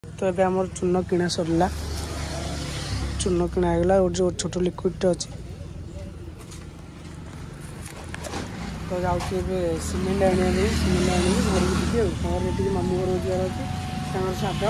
तो ये आम चून किणा सरला चून किणा हो जो छोट लिक्विड अच्छी तो जाऊँगी सीमेंट आने सीमेंट आनी घर को जी घर मामू घर जावर अच्छे साथ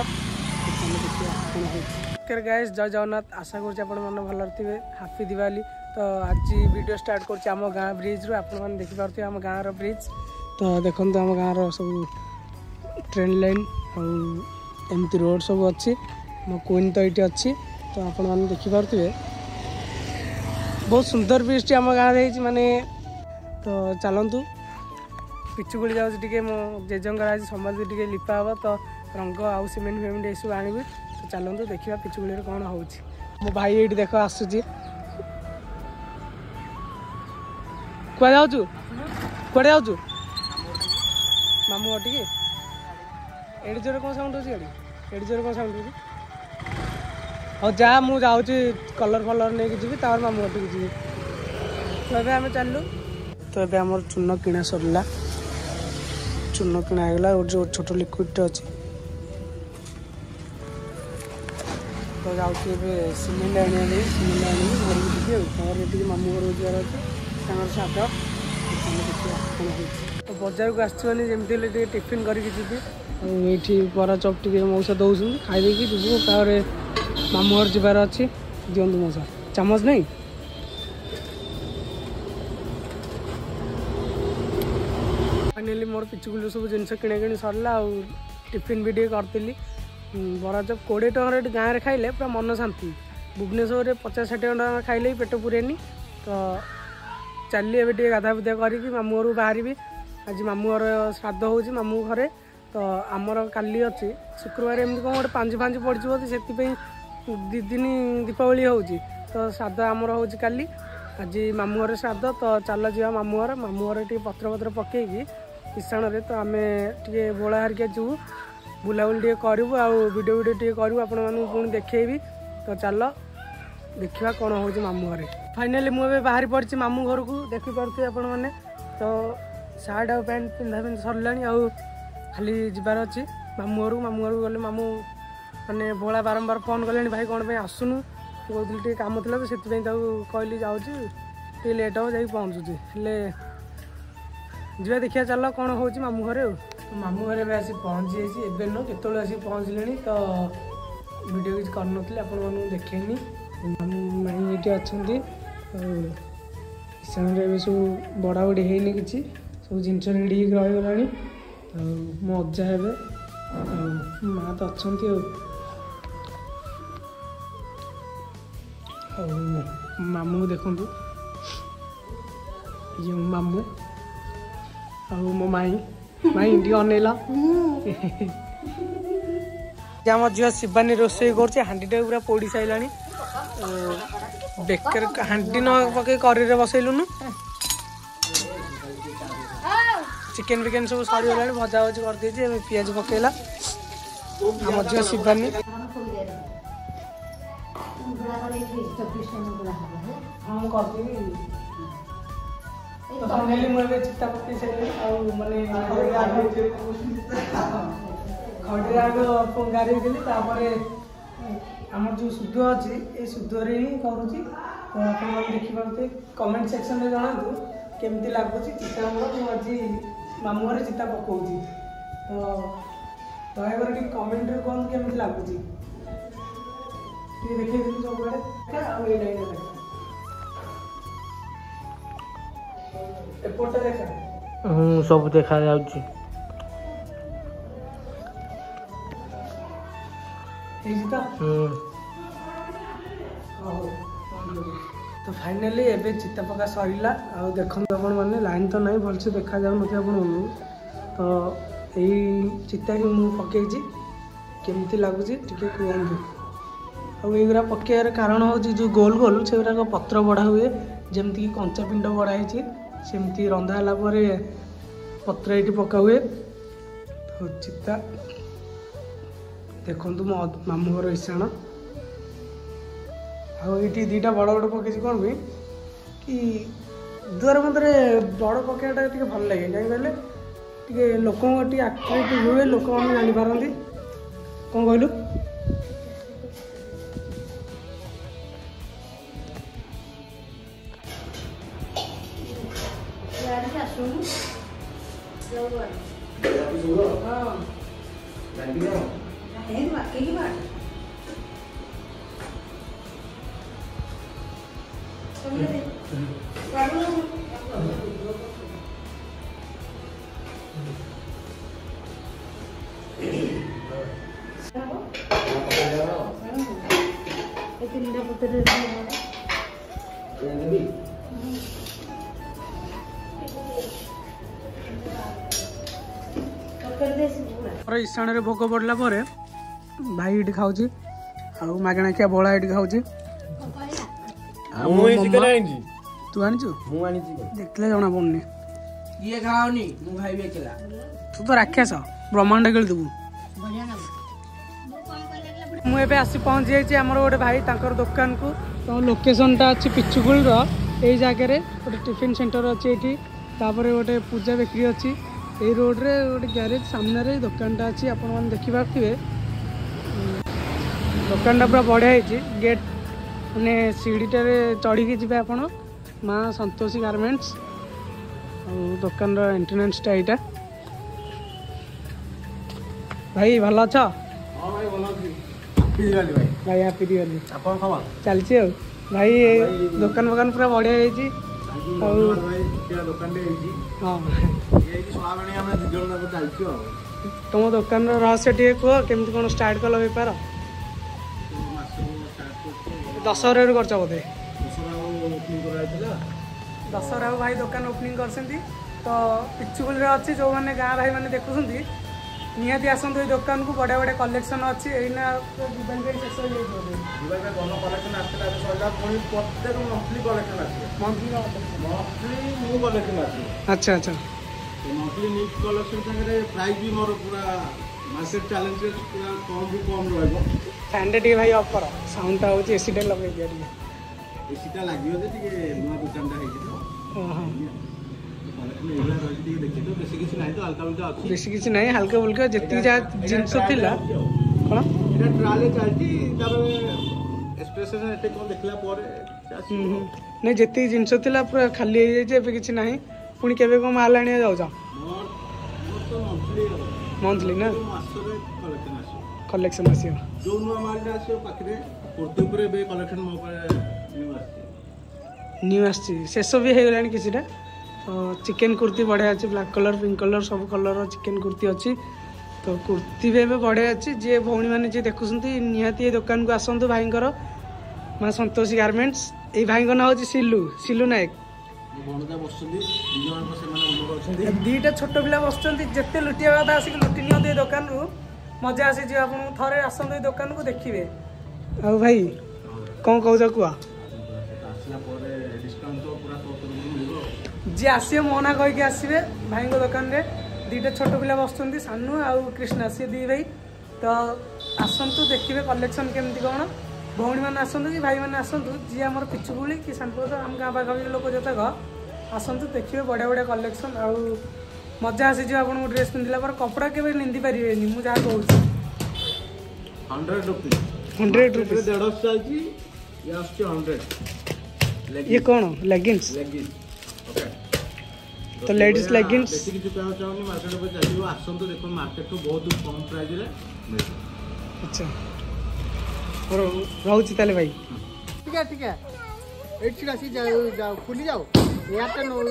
देखिए गाइस जय जगन्नाथ आशा कर भल थे हापी दिवाली। तो आज वीडियो स्टार्ट कर गाँ ब्रिज रू आपने देखिपे आम गाँव ब्रिज तो देखो आम गाँव सब ट्रेन लाइन एमती रोड सब अच्छी मो क्वीन तो ये अच्छी तो आपण मैंने देखिपे बहुत सुंदर ब्रिज टी आम गाँव माने तो चलतु पिचुगुड़ी जाऊँगी मो जेजंकर आज समाज टे लिपा हम तो रंग आउ सीमेंट फेमेंट ये सब आनी तो चलतु देखा पिचुगुड़ी कौन हो मो भाई ये देख आसूची कुआ जाऊँ कुआड़े जाऊँ मामू घटी एड़ी जोर कौन साउंड होती एड़ी जोर कौन साउंड होती हाँ जा मु जाऊँगी कलर फलर नहीं जी मामू घटी जी तो ये आम चलू तो ये आम चून किणा सरला चून किणा हो जो छोट लिक्विड अच्छी तो जाऊँगी सीमेंट आनी सीमेंट आनी घर को जी घर जी मामू घर जावर अच्छे साथ देखिए तो बजार को आसनी जमी टिफिन करके बरा चप टे मौसा दौरान खाई जीवु तार मामू घर जबार अच्छी दिंतु मौसा चामच नहीं फाइनाली मोर पिचुगुल सब जिनस किଣା किणी सरला टिफिन भी करी बरा चप 20 टकर गाँव में खाइले पूरा मन शांति भुवनेश्वर 50-60 टका खाइले पेट पुरेनी तो चली ए गाधा बुधा करी मामू घर बाहरी आज मामू घर श्राद्ध हो मामू घरे तो आमर काली अच्छी शुक्रवार एमती कौन गोटे पांच पड़ो से दी दिन दीपावली हो तो श्राद्ध आमर हो काली आज मामू घर श्राद्ध तो चल जा मामू घर टे पत्र पत्र पकईकि किसाण तो आम टे बोला हारिका जीवु बुलाबुली करूँ आ वीडियो वीडियो टे करूँ आपण मानू पुणी देखेबी तो चल देखा कौन हो मामू घर फाइनाली मुझे बाहरी पड़ी मामू घर को देखिपे आपण मैंने तो सार्ट आ पैंट पिंधा पिंध सरला खाली जबार अच्छी मामू घर गले मामू मैंने भोला बारंबार फोन कले भाई कौन पे आसुनु कहती टे कम थी तो से कहली जाऊँगी लेट हो जा पहुँचुची जी देखिए चल कौन हो मामू घर मामू घर भी आसी पहुँची जाइए नो केत आसी पहुँचले तो वीडियो किसी करनी आपण देखेनी मामू माई ये अच्छा किसान सब बड़ा बड़ी है कि सब जिनस रेडी रहीगला मो अजा हे माँ तो अच्छा मामू देखु ये मामू मो माई माई टी अनेला आम झील शिवानी रोषे कर हांडीटा पूरा पोड़ी सारा बेकर हांडी न पकई करी बसैलुनु चिकेन विकेन सब सरीगला भजा भजी कर पियाज पकईला आम झील शिवानी चिता पकई सारे मानने खड़ी आग गारे आम जो शुद्ध अच्छी ये शुद्ध ही करुँची तो आप देखिपे कमेंट सेक्शन में जनातु केमती लगुच चिता आज मामू घर चिता पकाऊँगी तो दयाकर कमेंट कहूँ केमती लगुच देखिए सब एपटा देखा सब देखा जाउची तो फाइनाली एबे चिता पका सरला आ देखो आपण मैंने लाइन तो नहीं भलसे देखा जाऊन तो यही चिता ही मुझे पकई केमती लगुच टे कहतु आईगुरा पकेयर कारण हूँ जो गोल गोल से गुराक पत्र बड़ा हुए जमती कंचा पिंड बड़ा सेमती रंधा है पत्र ये पका हुए तो चिता देखु मो मामू घर ईशाण आईटी दीटा बड़ बड़ पकई कौन भी कि दुआर मत बड़ पकड़ा टे भल लगे कहीं लोक आक्टिविटी हुए लोक मैंने जापारती कौन कहलु ईशान रे भोग पड़ला भाई ये खाऊँ मागणा खिया बड़ा ये खाऊँ तू आनी देखले जना पड़नी ये खाओनी मु भाई भी अकेला तू तो राक्षस ब्रह्मांड खेल देबू मुझे आसी पहुँची जाइए आमर गोटे भाई तांकर दुकान को तो लोकेशन टा अच्छी पिचुकुल यही जगह गोटे टिफिन सेंटर अच्छी ये गोटे पूजा बेकरी अच्छी यही रोड रे गोटे ग्यारेज सामने दुकान टा अच्छी आपण मैंने देखी पारे दुकान टा पूरा बढ़िया है गेट मैंने सीढ़ीटार चढ़ी जी आप माँ संतोषी गारमेंट्स दुकान एंट्रेंसटा यहाँ भाई भल अछ भाई हैप्पी दिवाली चलती भाई दुकान फकान पूरा बढ़िया है तुम दुकान रहस्य टे कह केमती कौन स्टार्ट कल बेपार दशहरा कर बोधे दशहरा भाई दुकान ओपनिंग कर तो पिचुकुल अच्छी जो मैंने गाँव भाई मैंने देखुं निहाती आसतु ये दुकान को बढ़िया बढ़िया कलेक्शन अच्छी एना दिवाली शेष हो अच्छा अच्छा फैन टे भाई ऑफ कर साउंड हो एसी टे लगे दिया एसीटा लगे नुआ दुकान बेसी किसी ना हल्का फुल्का जी जिनस नहीं जी जिनस पूरा खाली हो जाए किसी ना पुणी के माल आने जाऊँ मंथली ना कलेक्शन आस न्यू आस भी हो गला किसी चिकेन कुर्ती बढ़िया अच्छी ब्लैक कलर पिंक कलर सब कलर चिकेन कुर्ती अच्छी तो कुर्ती भी बढ़िया अच्छी जी भौणी मैंने जी देखुं निहाती ये दुकान को आसतु भाई माँ संतोषी गारमेंट्स ये भाई ना हूँ सिलू सिलू नायक दीटा छोट पिला बस जिते लुटिया कथा आसिक लुटि नि दुकान रू मजा आसी जी आप थे आसतु दुकान को देखिए आ भाई कौन कौच कह जी आसिए मोना कहीकि आसवे भाई दुकान रे दीटा छोट पिला बस सानू आ कृष्णा सी दी भाई तो आसतु देखिए कलेक्शन केमती कौन भौणी मैंने आसतु कि भाई मैंने आसतु जी आम पिचुकुली कि सानपुर आम गाँ पाखापाखि लोक जतक आसतु देखिए बढ़िया बढ़िया कलेक्शन आ मजा आसी जी आपको ड्रेस पिंधला पर कपड़ा के निंदी पारे मुझे जहाँ कहूँ 100 रुपीज ये कौन लेगिंग्स तो लेडीज लेगिंग्स अच्छा रोची ताले भाई ठीक है एठी आसी जाओ खुली जाओ यारटा नो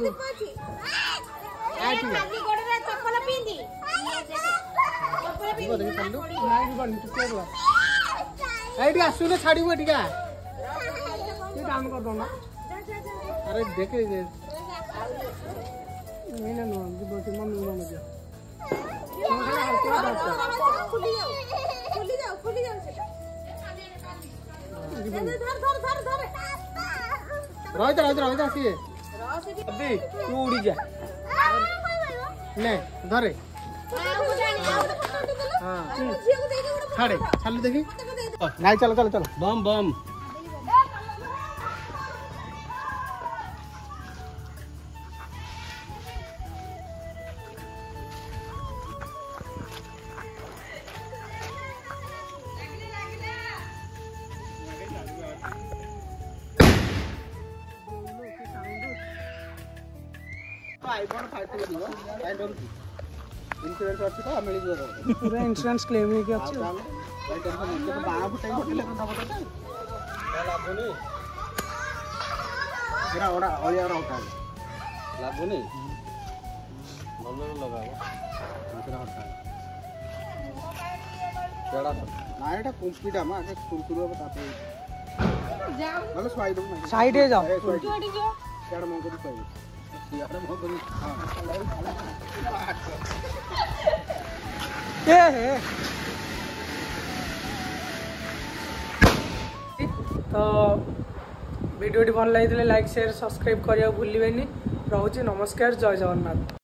आठी गोडरे चप्पल पिंदी चप्पल पिंदी नाइ बन केबला आइडी आसुने छाड़ीबो ठीका ये काम कर दो ना अरे देखे जे नहीं ना नो बोलते मन मन जा खुली जाओ धर आसिए अबे तू उड़ी जा ले धरे हाँ छाड़े छालू देखी नहीं चलो बम बम इन्शुरेंस अच्छी तो मिल जाए पूरा इंश्योरेंस क्लेम लेके अच्छी बाण फुटाई फटिले कौन दब तोते लागुनी एरा ओरा अलिया उठा लागुनी भलो लगाओ दूसरा हटा केड़ा ना एटा कुंपीटा मा के कुरकुरो बताते जाओ भलो स्वाई दो साइड है जाओ केड़ा मो को पाई यार मो को हां ये है तो वीडियो भल लगी लाइक शेयर सब्सक्राइब करिया भूलिबेनी। रोचे नमस्कार जय जगन्नाथ।